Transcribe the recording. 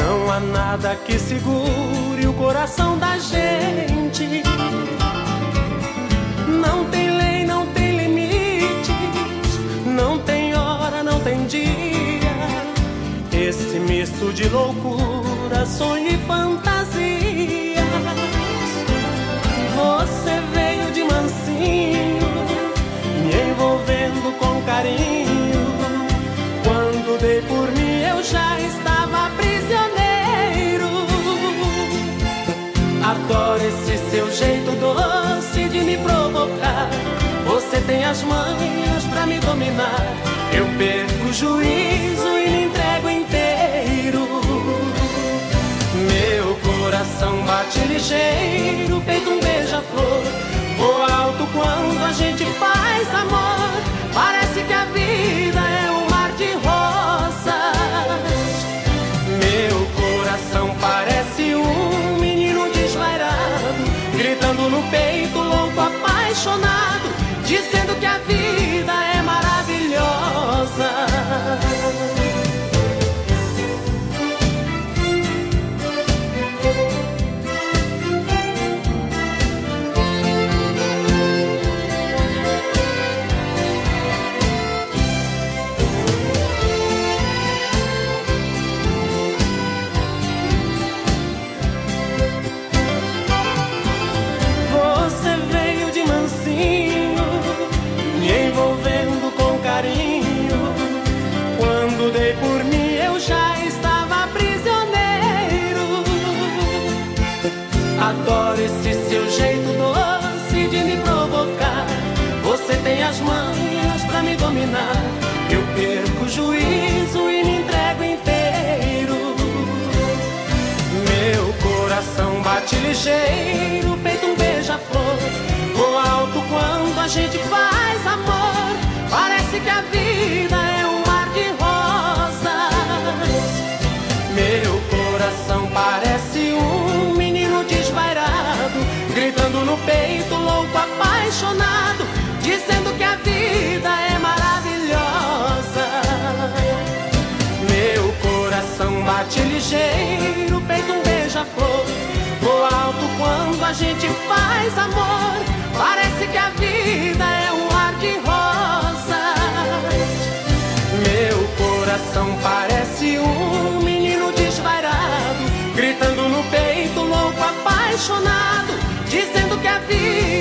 Não há nada que segure o coração da gente. Não tem lei, não tem limites, não tem hora, não tem dia. Esse misto de loucura, sonho e fantasia. Você veio de mansinho, me envolvendo com carinho. Quando dei por mim eu já estava prisioneiro. Adoro esse seu jeito doce de me provocar. Você tem as manhas pra me dominar. Eu perco o juízo e me entrego inteiro. Meu coração bate ligeiro, feito um beija-flor. Voa alto quando a gente faz amor. Parece que a vida é um mar de rosas. Meu coração parece um menino desvairado, gritando no peito, louco, apaixonado, dizendo que a vida é maravilhosa. Adoro esse seu jeito doce de me provocar. Você tem as manhas pra me dominar. Eu perco o juízo e me entrego inteiro. Meu coração bate ligeiro, feito um beija-flor. Voa alto quando a gente faz amor. Parece que a vida é um mar de rosas. Meu coração parece um menino desvairado, gritando no peito, louco, apaixonado, dizendo que a vida é maravilhosa. Meu coração bate ligeiro, feito um beija-flor. Voa alto quando a gente faz amor. Parece que a vida é um mar de rosas. Meu coração parece um menino desvairado, gritando no peito, louco, apaixonado, dizendo que a vida